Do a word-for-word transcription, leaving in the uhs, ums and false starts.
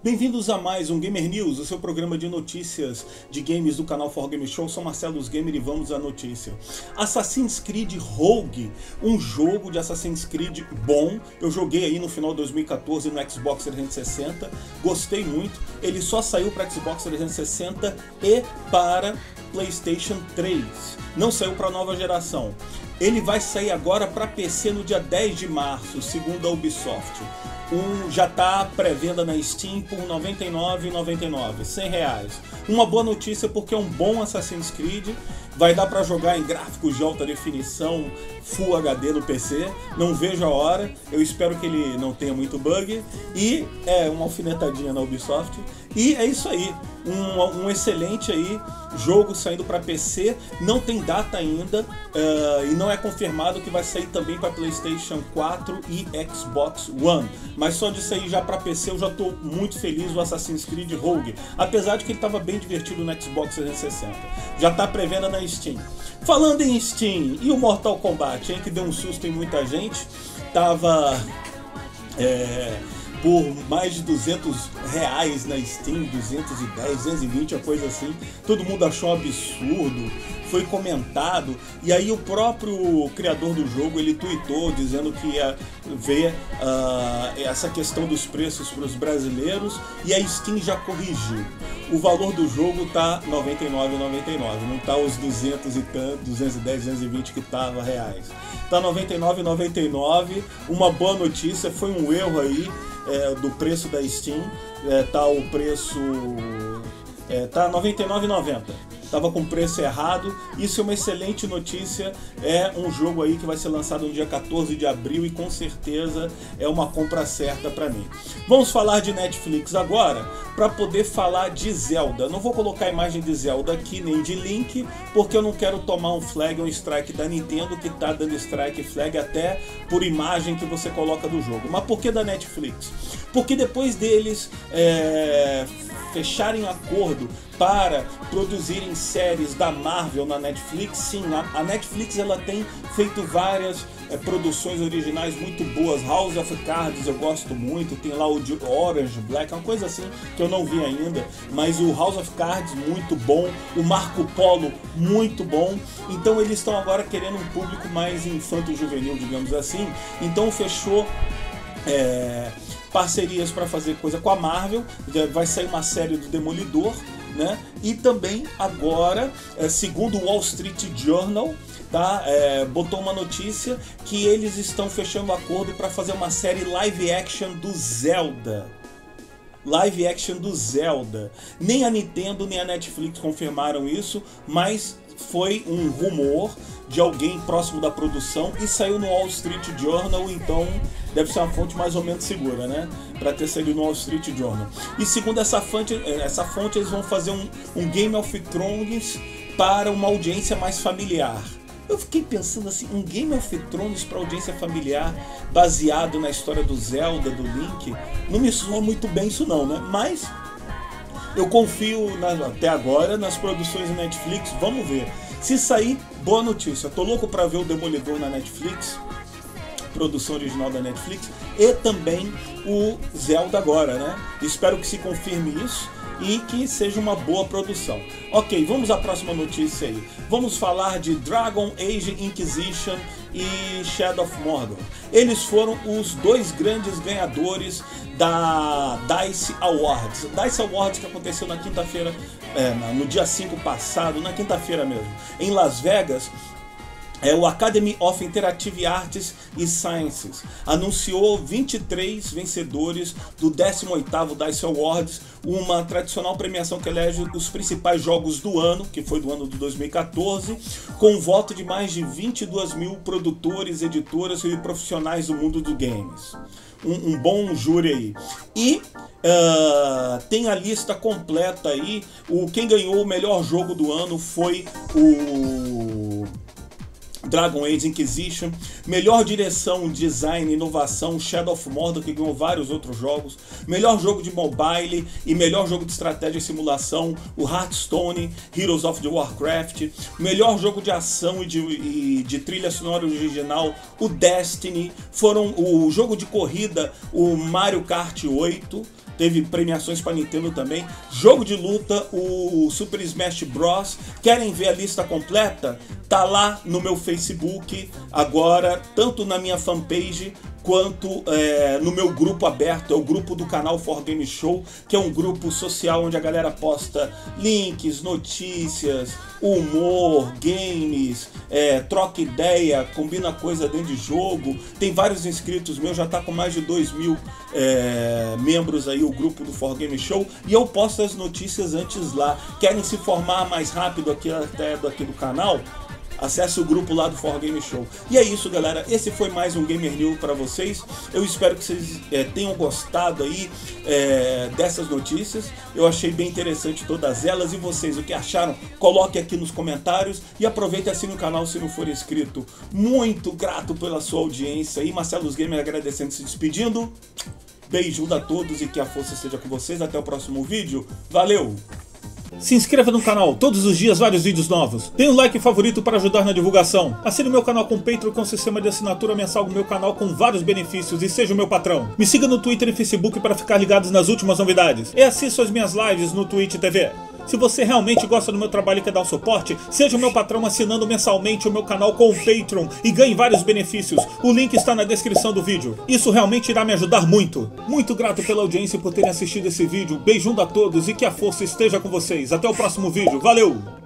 Bem-vindos a mais um Gamer News, o seu programa de notícias de games do canal For Game Show. Sou Marcelo Gamer e vamos à notícia. Assassin's Creed Rogue, um jogo de Assassin's Creed bom. Eu joguei aí no final de dois mil e quatorze no Xbox trezentos e sessenta, gostei muito. Ele só saiu para Xbox trezentos e sessenta e para PlayStation três. Não saiu para a nova geração. Ele vai sair agora para P C no dia dez de março, segundo a Ubisoft. Um, já está pré-venda na Steam por noventa e nove reais e noventa e nove centavos, cem reais. Uma boa notícia porque é um bom Assassin's Creed. Vai dar para jogar em gráficos de alta definição, Full H D no P C. Não vejo a hora. Eu espero que ele não tenha muito bug. E é uma alfinetadinha na Ubisoft. E é isso aí. Um, um excelente aí jogo saindo para P C. Não tem data ainda. Uh, e não é confirmado que vai sair também para PlayStation quatro e Xbox One. Mas só de sair já para P C eu já estou muito feliz. O Assassin's Creed Rogue. Apesar de que ele estava bem divertido no Xbox trezentos e sessenta. Já está pré-venda na Steam. Falando em Steam, e o Mortal Kombat, hein, que deu um susto em muita gente, tava é, por mais de duzentos reais na Steam, duzentos e dez, duzentos e vinte, uma coisa assim. Todo mundo achou um absurdo, foi comentado, e aí o próprio criador do jogo, ele tweetou dizendo que ia ver uh, essa questão dos preços para os brasileiros, e a Steam já corrigiu. O valor do jogo tá noventa e nove reais e noventa e nove centavos, não tá os duzentos e tanto, duzentos e dez, duzentos e vinte que tava reais. Tá noventa e nove reais e noventa e nove centavos. Uma boa notícia, foi um erro aí é, do preço da Steam. É, tá o preço é, tá noventa e nove reais e noventa centavos. Tava com preço errado. Isso é uma excelente notícia. É um jogo aí que vai ser lançado no dia quatorze de abril e com certeza é uma compra certa para mim. Vamos falar de Netflix agora para poder falar de Zelda. Não vou colocar a imagem de Zelda aqui nem de Link, porque eu não quero tomar um flag ou um strike da Nintendo, que tá dando strike e flag até por imagem que você coloca do jogo. Mas por que da Netflix? Porque depois deles é, fecharem acordo para produzirem séries da Marvel na Netflix, sim, a, a Netflix ela tem feito várias é, produções originais muito boas. House of Cards eu gosto muito, tem lá o de Orange Black, uma coisa assim que eu não vi ainda, mas o House of Cards muito bom, o Marco Polo muito bom. Então eles estão agora querendo um público mais infanto-juvenil, digamos assim. Então fechou é, parcerias para fazer coisa com a Marvel. Vai sair uma série do Demolidor, né? E também agora, segundo o Wall Street Journal, tá? É, botou uma notícia que eles estão fechando acordo para fazer uma série live action do Zelda. Live action do Zelda. Nem a Nintendo nem a Netflix confirmaram isso, mas foi um rumor de alguém próximo da produção e saiu no Wall Street Journal, então deve ser uma fonte mais ou menos segura, né? Para ter saído no Wall Street Journal. E segundo essa fonte, essa fonte eles vão fazer um, um Game of Thrones para uma audiência mais familiar. Eu fiquei pensando assim, um Game of Thrones para audiência familiar baseado na história do Zelda, do Link, não me soa muito bem isso não, né? Mas eu confio na, até agora nas produções da Netflix, vamos ver. Se sair, boa notícia. Tô louco para ver o Demolidor na Netflix, produção original da Netflix, e também o Zelda agora, né? Espero que se confirme isso e que seja uma boa produção. Ok, vamos à próxima notícia aí. Vamos falar de Dragon Age Inquisition e Shadow of Mordor. Eles foram os dois grandes ganhadores da DICE Awards. DICE Awards que aconteceu na quinta-feira, é, no dia cinco passado, na quinta-feira mesmo, em Las Vegas. É, o Academy of Interactive Arts e Sciences anunciou vinte e três vencedores do décimo oitavo DICE Awards, uma tradicional premiação que elege os principais jogos do ano, que foi do ano de dois mil e quatorze, com um voto de mais de vinte e dois mil produtores, editoras e profissionais do mundo dos games. Um, um bom júri aí. E uh, tem a lista completa aí. O, quem ganhou o melhor jogo do ano foi o Dragon Age Inquisition. Melhor direção, design, inovação, Shadow of Mordor, que ganhou vários outros jogos. Melhor jogo de mobile e melhor jogo de estratégia e simulação, o Hearthstone, Heroes of the Warcraft. Melhor jogo de ação e de, e de trilha sonora original, o Destiny. Foram o jogo de corrida, o Mario Kart oito. teve premiações para Nintendo também. Jogo de luta, o Super Smash Bros. Querem ver a lista completa? Tá lá no meu Facebook agora, tanto na minha fanpage quanto é, no meu grupo aberto, é o grupo do canal For Game Show, que é um grupo social onde a galera posta links, notícias, humor, games, é, troca ideia, combina coisa dentro de jogo. Tem vários inscritos meus, já tá com mais de dois mil é, membros aí o grupo do For Game Show, e eu posto as notícias antes lá. Querem se formar mais rápido aqui até aqui do canal? Acesse o grupo lá do For Game Show. E é isso, galera. Esse foi mais um Gamer News para vocês. Eu espero que vocês é, tenham gostado aí é, dessas notícias. Eu achei bem interessante todas elas. E vocês, o que acharam? Coloque aqui nos comentários. E aproveite e assine o canal se não for inscrito. Muito grato pela sua audiência. E Marcelos Gamer agradecendo, se despedindo. Beijo a todos e que a força esteja com vocês. Até o próximo vídeo. Valeu! Se inscreva no canal, todos os dias vários vídeos novos. Dê um like favorito para ajudar na divulgação. Assine o meu canal com Patreon, com sistema de assinatura mensal do meu canal com vários benefícios e seja o meu patrão. Me siga no Twitter e Facebook para ficar ligados nas últimas novidades. E assista as minhas lives no Twitch T V. Se você realmente gosta do meu trabalho e quer dar um suporte, seja o meu patrão assinando mensalmente o meu canal com o Patreon e ganhe vários benefícios. O link está na descrição do vídeo. Isso realmente irá me ajudar muito. Muito grato pela audiência e por terem assistido esse vídeo. Beijão a todos e que a força esteja com vocês. Até o próximo vídeo. Valeu!